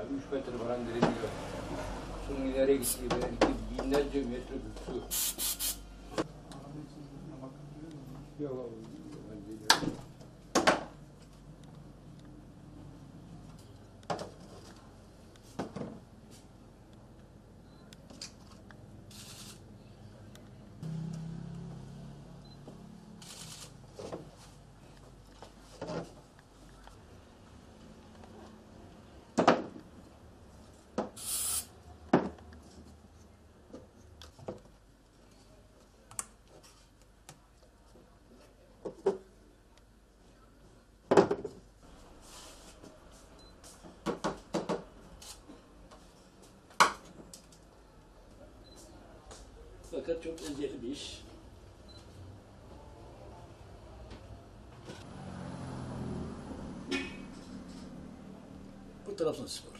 3 metre falan direniyor. Suyun ileri gittiği belki binlerce metre su. Yok. Fakat çok eziyetli bir iş. Bu Trabzonspor.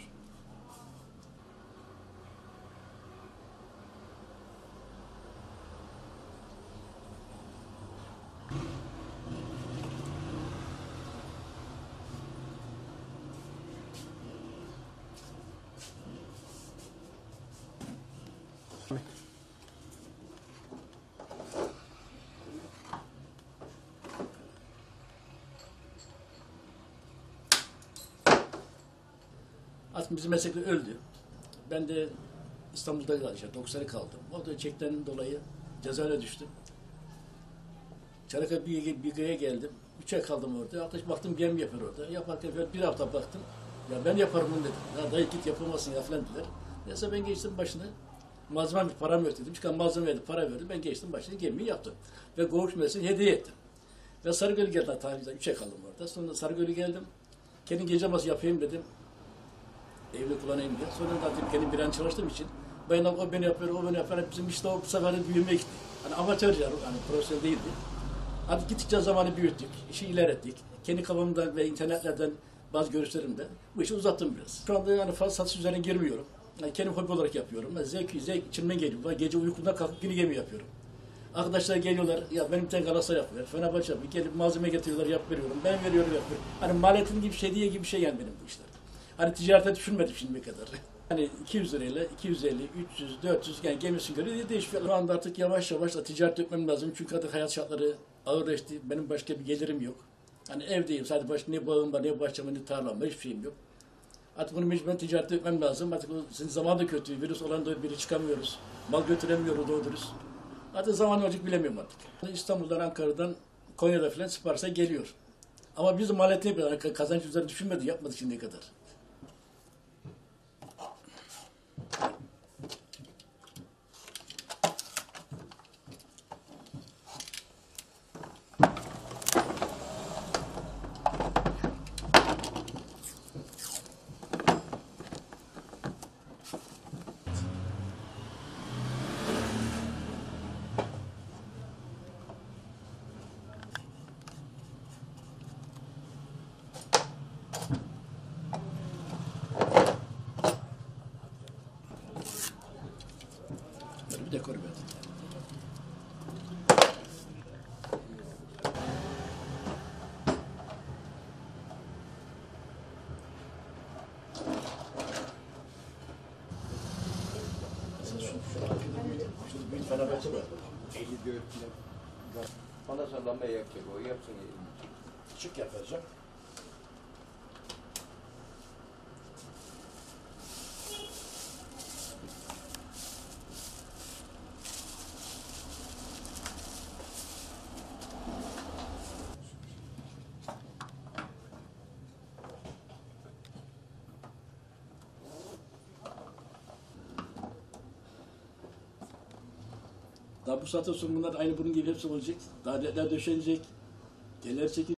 Aslında bizim meslekler öldü. Ben de İstanbul'da kalacağım. 9 ay kaldım. O da çekten dolayı cezaevine düştüm. Çanakkale Büyüköy'e geldim. 3 ay kaldım orada. Arkadaş baktım gemi yapıyor orada. Yaparken bir hafta baktım. Ya ben yaparım bunu dedim. Ya dayı git yapamazsın ya falan dediler. Neyse ben geçtim başına. Malzeme param yok dedim. Çıkan malzeme verdi, para verdi. Ben geçtim başına gemiyi yaptım. Ve Koğuş Müessesesi'ne hediye ettim. Ve Sarıgöl'e geldim tarihten 3 ay kaldım orada. Sonra Sarıgöl'e geldim. Kendi geceması yapayım dedim. Evde kullanayım diye. Sonra da kendim bir an çalıştığım için bayanlar o beni yapıyor, o beni yapıyor. Bizim işte o bu sefer de büyümeye gitti. Hani amatörce, yani profesyonel değildi. Hadi gittikçe zamanı büyüttük, işi ilerlettik. Kendi kafamdan ve internetlerden bazı görüşlerimden bu işi uzattım biraz. Şu anda yani fazla satış üzerine girmiyorum. Yani kendim hobi olarak yapıyorum. Yani zevk içimden geliyor. Gece uykumdan kalkıp yine gemi yapıyorum. Arkadaşlar geliyorlar, ya benim bir tane Galatasaray yapıyor, Fenerbahçe yapıyor. Gelip malzeme getiriyorlar, yap veriyorum. Ben veriyorum, yapıyorum. Hani maliyetin gibi şey diye gibi bir şey yani benim bu işler. Hani ticarete düşünmedim şimdiye kadar. Hani 200 lirayla 250, 300, 400 yani gemisine göre değişiyor. Şu anda artık yavaş yavaş ticaret etmem lazım. Çünkü artık hayat şartları ağırlaştı. Benim başka bir gelirim yok. Hani evdeyim. Sadece başka ne bağım var, ne bahçem var, ne tarlam var. Hiçbir şeyim yok. Artık bunu mecburen ticaret etmem lazım. Artık sizin zaman da kötü. Virüs olan da biri çıkamıyoruz. Mal götüremiyoruz doğru dürüst. Artık zaman olacak bilemiyorum artık. İstanbul'dan, Ankara'dan, Konya'da falan siparişler geliyor. Ama biz maliyetini yapıyoruz. Kazanç üzerine düşünmedi, yapmadık şimdiye kadar. Böyle bir dekor verdim. Şurada büyük Fenerbahçe var. 54 kilo. Bana sallanmaya yapacak o, yapsın. Şık yapacak. Daha bu saatten sonra bunlar aynı bunun gibi hepsi olacak. Daha ledler döşenecek. Teller çekilecek.